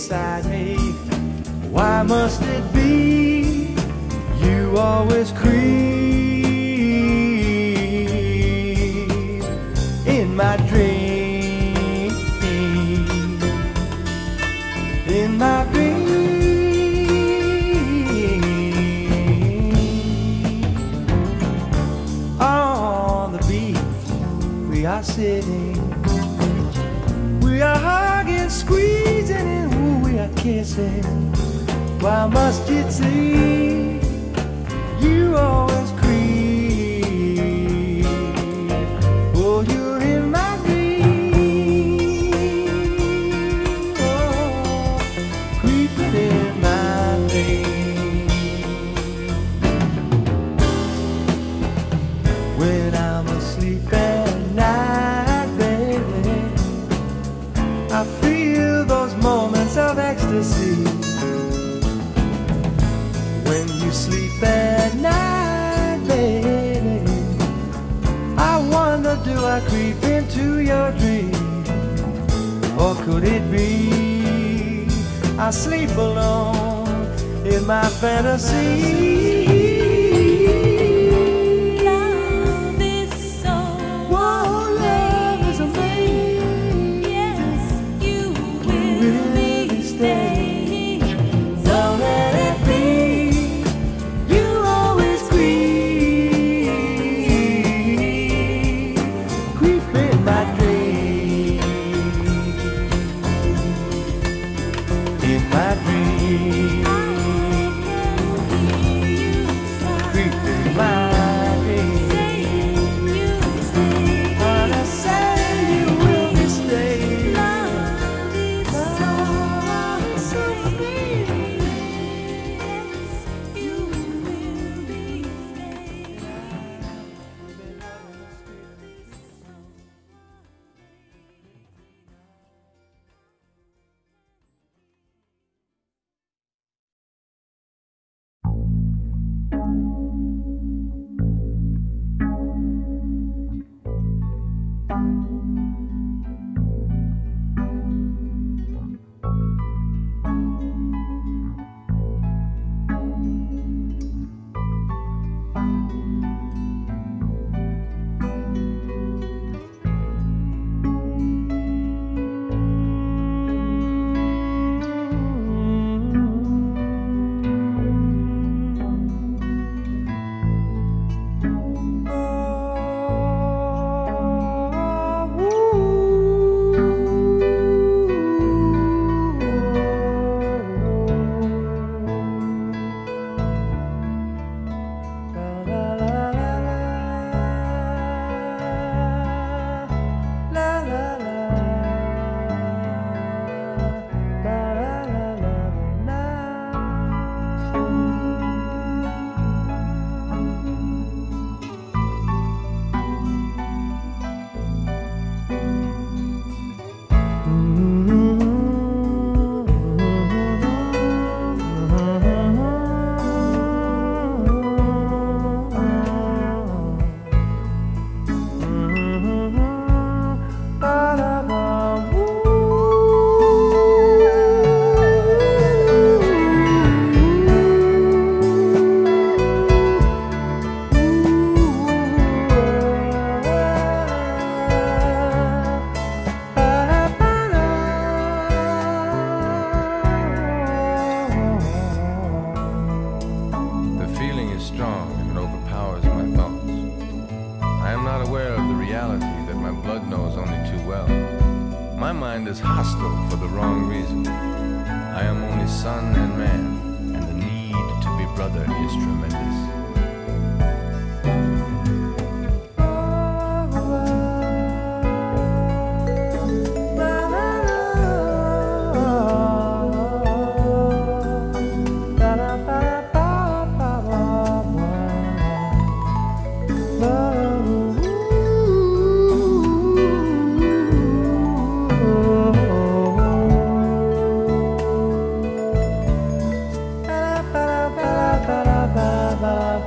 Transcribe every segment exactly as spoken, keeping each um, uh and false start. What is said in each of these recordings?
beside me. Why must it be you always creep in my dream, in my dream? On the beach we are sitting, we are hugging, squeezing, and ooh, we are kissing. Why must it seem you always creep? Oh, you're in my dream, oh, creeping in my dream. When I'm asleep at night, baby, I feel those moments of ecstasy. When you sleep at night, baby, I wonder, do I creep into your dream? Or could it be I sleep alone in my fantasy? Is hostile for the wrong reason. I am only son and man, and the need to be brother is tremendous. Ba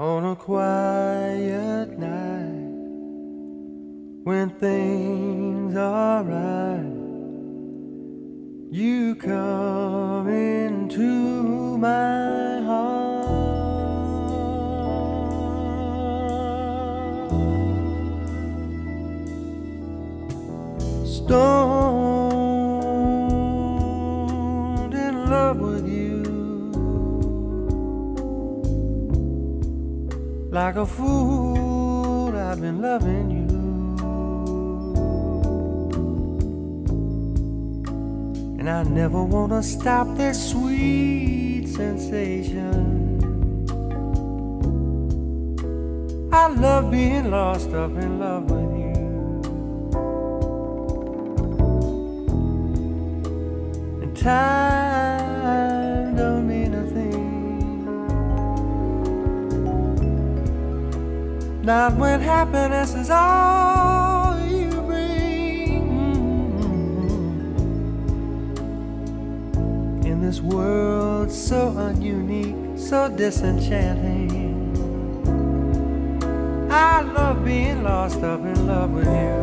On a quiet night, when things are right, you come into my heart. Stoned in love with you, like a fool, I've been loving you. And I never wanna stop this sweet sensation. I love being lost up in love with you. And time don't mean a thing, not when happiness is all you bring. In this world so ununique, so disenchanting, I love being lost up in love with you.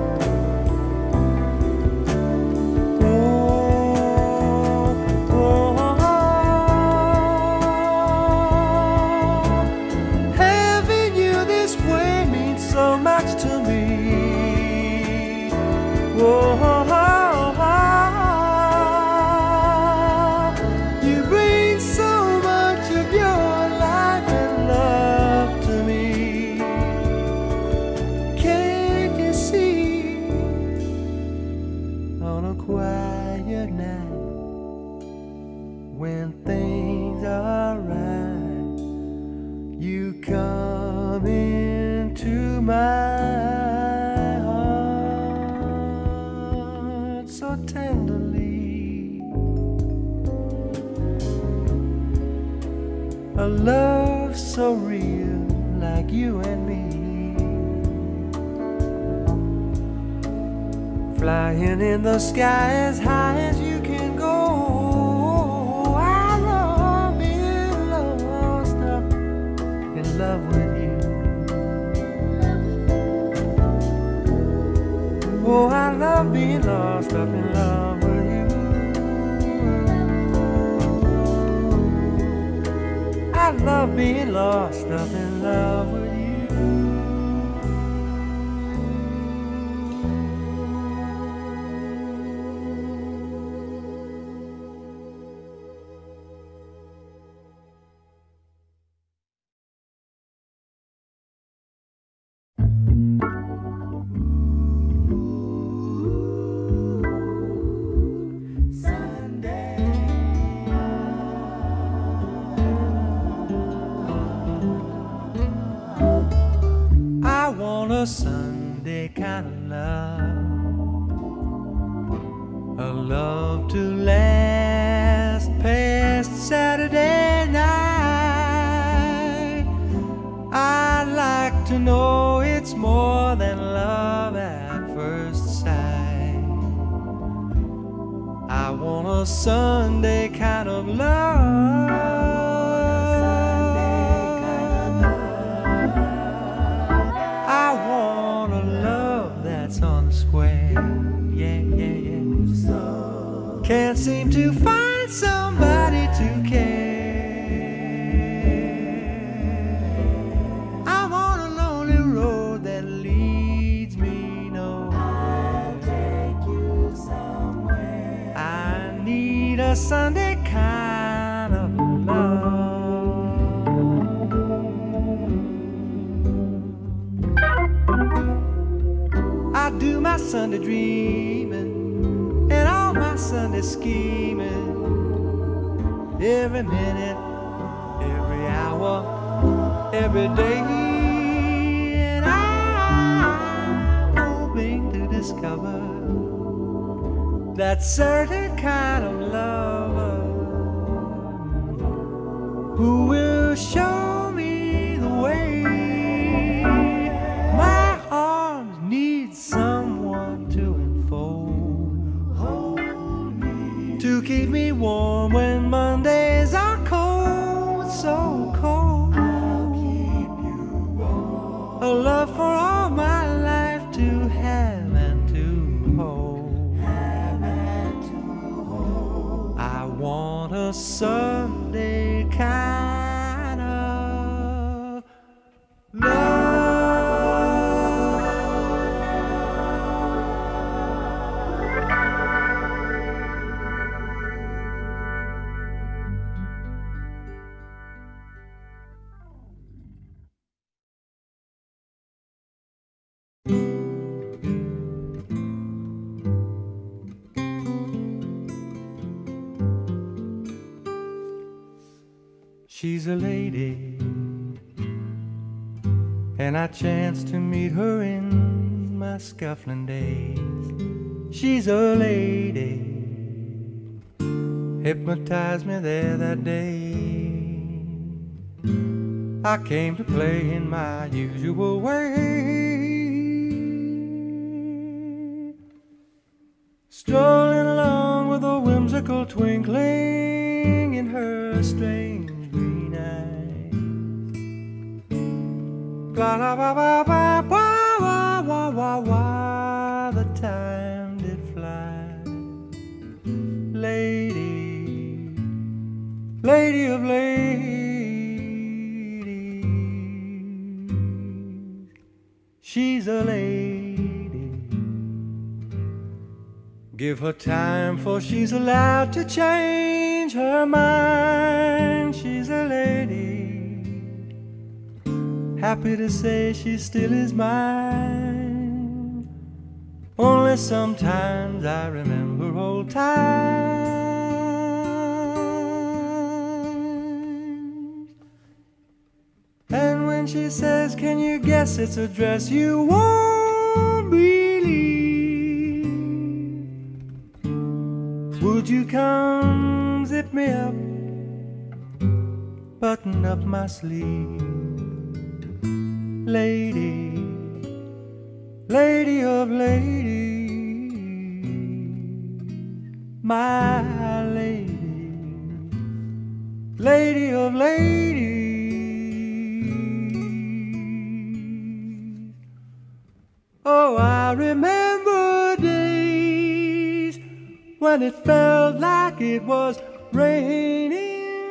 To me, oh, oh, oh, you bring so much of your life and love to me. Can't you see? On a quiet night, when things are right, you come into my so tenderly, a love so real, like you and me, flying in the sky as high as you can go. I love being lost up in love with you. Oh, I love being lost up in love with you. I love being lost up in love with you. A Sunday kind of love, a love to last past Saturday night. I'd like to know it's more than love at first sight. I want a Sunday kind of love, on the square, yeah, yeah, yeah. Can't seem to find somebody to care. I'm on a lonely road that leads me nowhere. I'll take you somewhere. I need a Sunday kind of love. I do my Sunday dreaming and all my Sunday scheming, every minute, every hour, every day. And I'm hoping to discover that certain kind of lover who will show me the way. My arms need someone to enfold, to keep me warm when Mondays are cold, so cold. I'll keep a love for all my life to have and to hold. Have and to hold. I want a Sunday kind of love. She's a lady, and I chanced to meet her in my scuffling days. She's a lady, hypnotized me there that day. I came to play in my usual way, strolling along with a whimsical twinkling in her strange green eyes. Blah, blah, blah, blah, blah, blah, blah, blah, blah, blah. The time did fly. Lady, lady of ladies, she's a lady. Give her time, for she's allowed to change her mind. She's a lady, happy to say she still is mine. Only sometimes I remember old times. And when she says, can you guess it's a dress you won't believe? Would you come zip me up, button up my sleeve? Lady, lady of ladies, my lady, lady of ladies. Oh, I remember days when it felt like it was raining.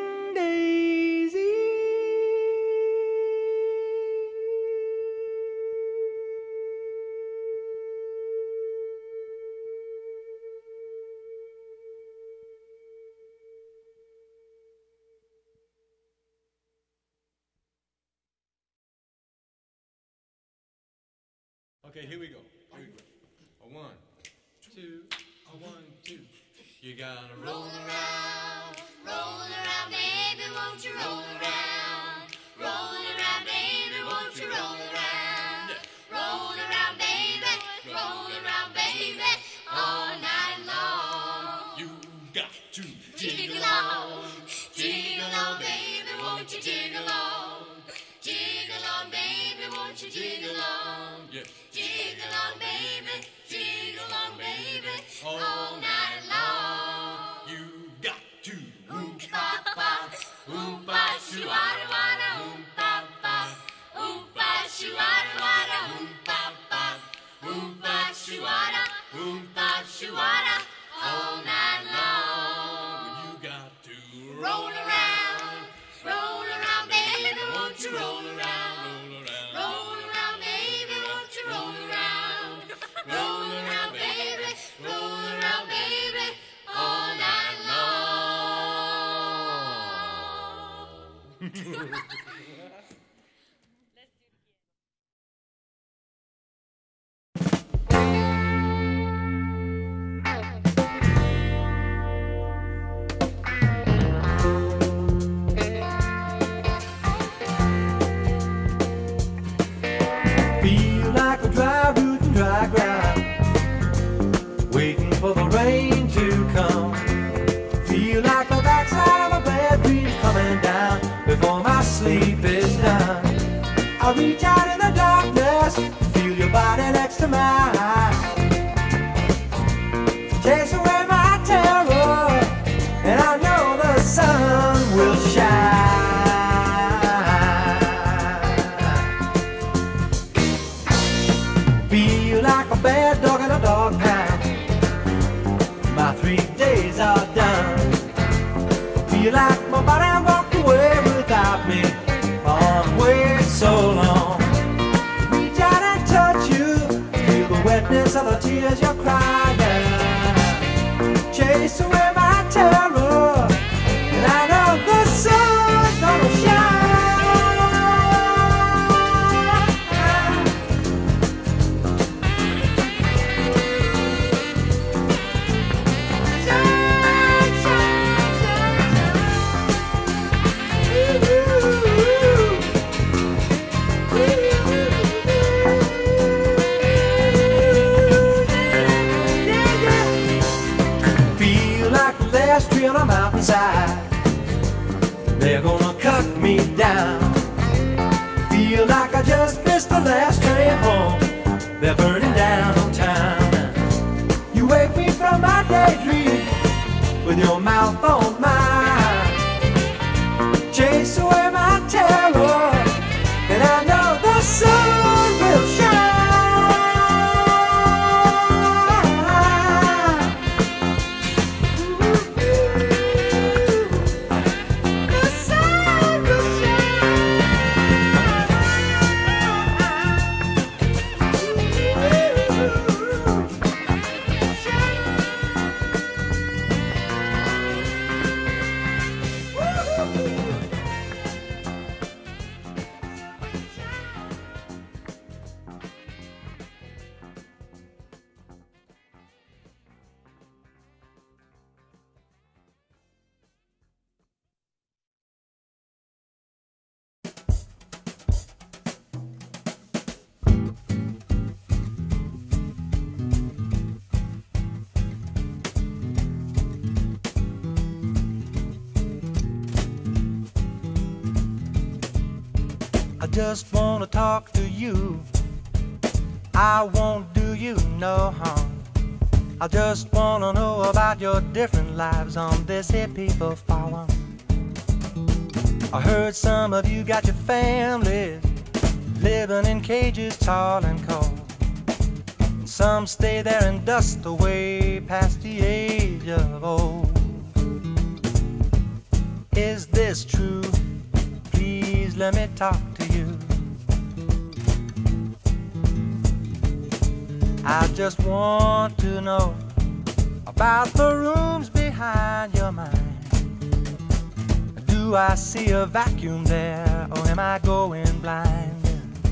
Okay, here we go. Here we go. A one, two, a one, two. You gotta roll around, roll around, baby, won't you roll around? Roll around, baby, won't you roll around? Roll around, baby, roll around, baby, all night long. You got to jig along, jig along, baby, won't you jig along? Jig along, baby, won't you jig along? Yeah. Jig along, baby, jig along, baby, all night long. You got to oompa-pa, oompa, shoo-wada, wada, oompa-pa, oompa, shoo-wada, wada, oompa-pa, oompa, shoo-wada, oompa, shoo-wada, all night long. You got to roll around, roll around, baby, won't you roll around? Roll around, baby, won't you roll around? Roll around, baby, roll around, baby, all night long. Feel like a dry root and dry ground, waiting for the rain to come. Feel like the backside of a bad dream coming down before my sleep is done. I reach out in the darkness, feel your body next to mine. Chase away my terror, and I know the sun will shine. Feel like my body walked away without me. On way so long. Reach out and touch you. Feel the wetness of the tears you're crying. Chase away my terror, and I know the sun's gonna shine. Tree on a mountainside, they're gonna cut me down. Feel like I just missed the last train home. They're burning down town. You wake me from my daydream with your mouth on mine. Chase away my terror, and I know the sun will shine. I just wanna talk to you. I won't do you no harm. I just wanna know about your different lives on this here people farm. I heard some of you got your families living in cages tall and cold. And some stay there in dust away past the age of old. Is this true? Please let me talk to you. I just want to know about the rooms behind your mind. Do I see a vacuum there, or am I going blind?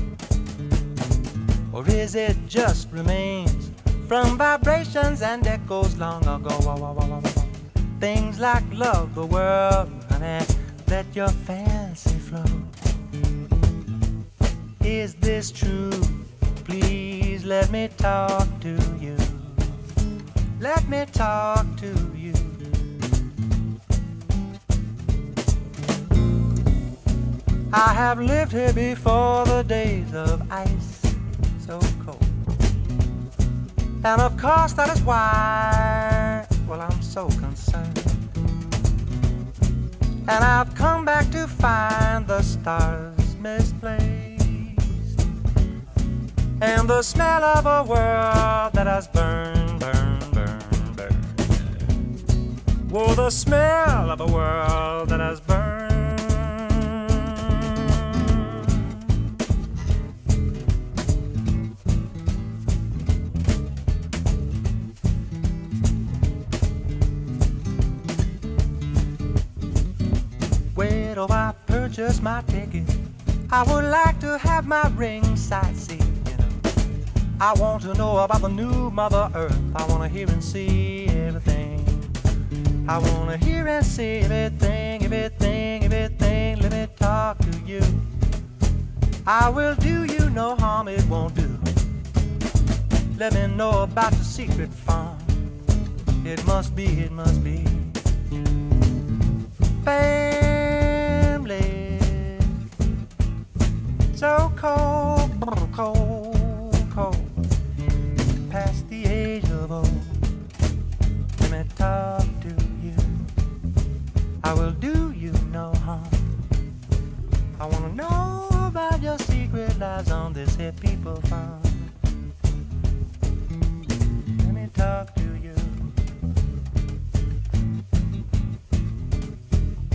Or is it just remains from vibrations and echoes long ago? Things like love the world, honey, let your fancy flow. Is this true? Please let me talk to you. Let me talk to you. I have lived here before the days of ice so cold. And of course that is why, well, I'm so concerned. And I've come back to find the stars misplaced, and the smell of a world that has burned, burned, burned, burned. Whoa, the smell of a world that has burned. Where do I purchase my ticket? I would like to have my ringside seat. I want to know about the new Mother Earth. I want to hear and see everything. I want to hear and see everything, everything, everything. Let me talk to you. I will do you no harm, it won't do. Let me know about the secret farm. It must be, it must be family. So cold, cold, cold. Past the age of old. Let me talk to you. I will do you no harm. I want to know about your secret lives on this here people farm. Let me talk to you.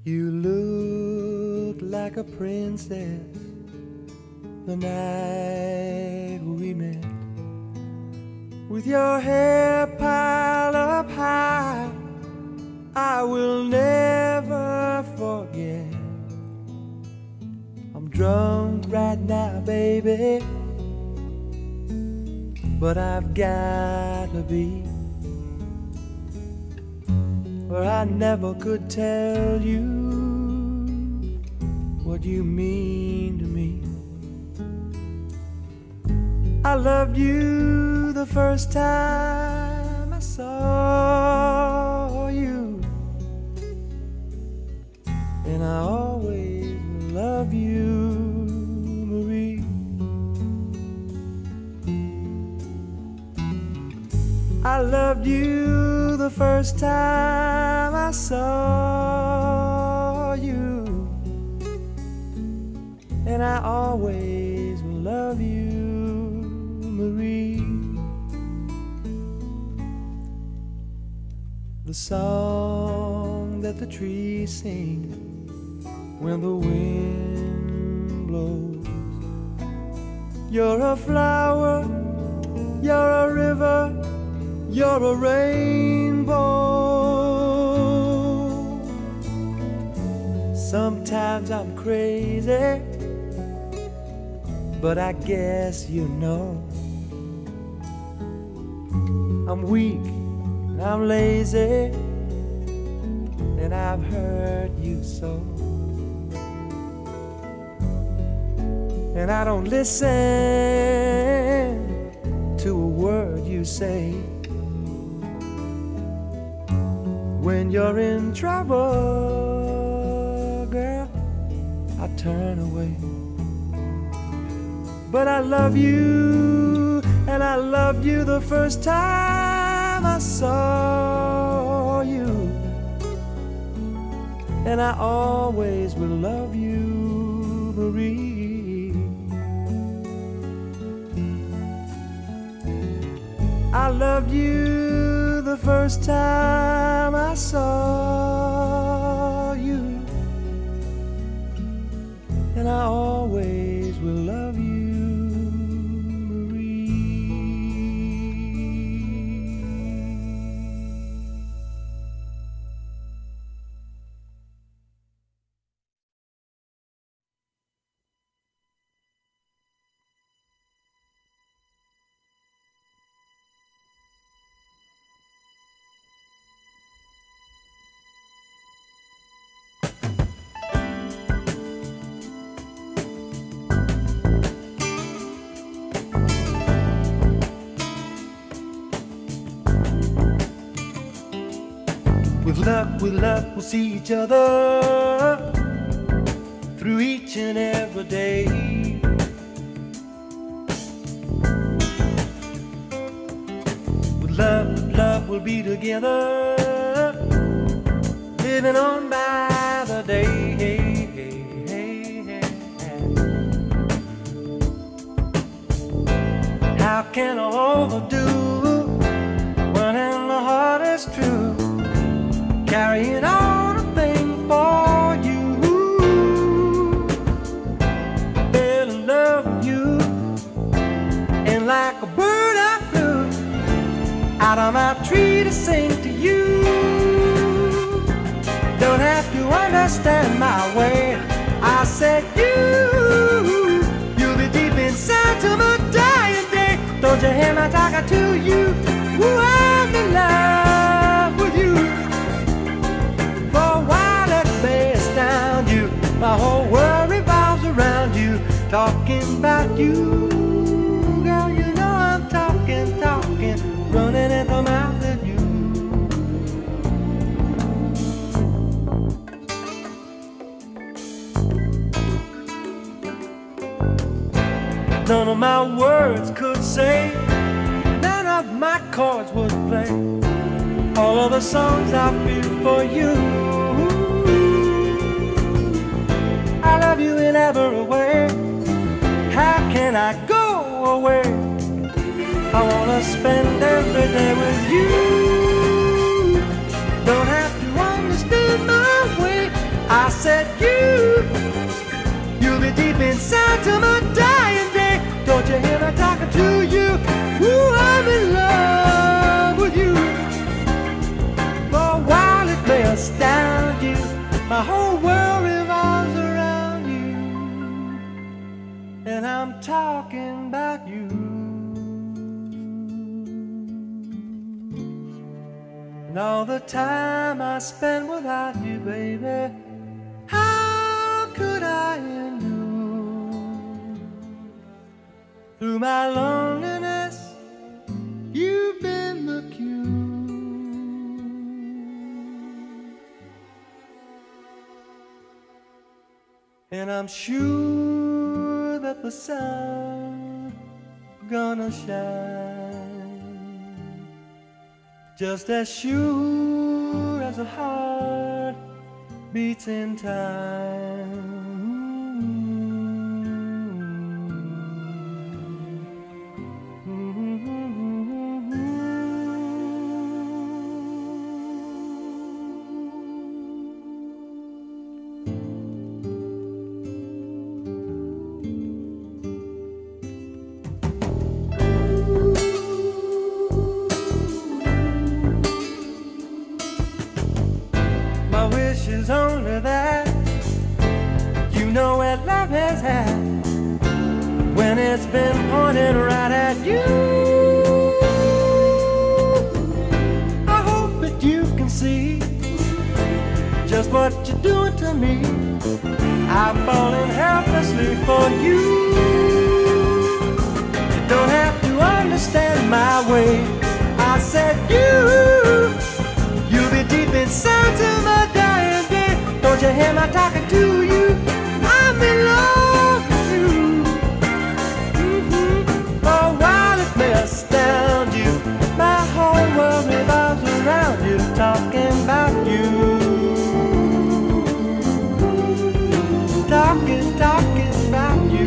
You look like a princess the night we met, with your hair piled up high. I will never forget. I'm drunk right now, baby, but I've got to be, or I never could tell you what you mean to me. I loved you the first time I saw you, and I always will love you, Marie. I loved you the first time I saw you, and I always will love you, Marie. The song that the trees sing when the wind blows. You're a flower, you're a river, you're a rainbow. Sometimes I'm crazy, but I guess you know. I'm weak, I'm lazy, and I've hurt you so. And I don't listen to a word you say. When you're in trouble, girl, I turn away. But I love you, and I loved you the first time I saw you, and I always will love you, Marie. I loved you the first time I saw you, and I always will love you, Marie. With luck, with luck, we'll see each other through each and every day. With love, with love, we'll be together, living on by the day. How can I overdo when in the heart is true? Carrying on a thing for you. Fell in love with you, and like a bird I flew out of my tree to sing to you. Don't have to understand my way. I said you, you'll be deep inside to my dying day. Don't you hear me talking to you? Ooh, I'm in love with you. My whole world revolves around you, talking about you. Girl, you know I'm talking, talking, running at the mouth of you. None of my words could say, none of my chords would play all of the songs I feel for you. I love you in every way. How can I go away? I wanna spend every day with you. Don't have to understand my way. I to my dying day. Don't you hear me talking to you? Ooh, I'm in love with you. For a while it may astound you, my whole world revolves around you, and I'm talking about you. And all the time I spend without you, baby, how could I endure? Through my loneliness, you've been the cure. And I'm sure that the sun gonna shine, just as sure as a heart beats in time. My wish is only that you know what love has had when it's been pointed right at you. I hope that you can see just what you're doing to me. I'm falling helplessly for you. You don't have to understand my way. I said you, you'll be deep inside to my dying day. Don't you hear me talking to you? I'm in love with you. Mm-hmm. For a while it may astound you, my whole world revolves around you, talking about you. Talking, talking about you.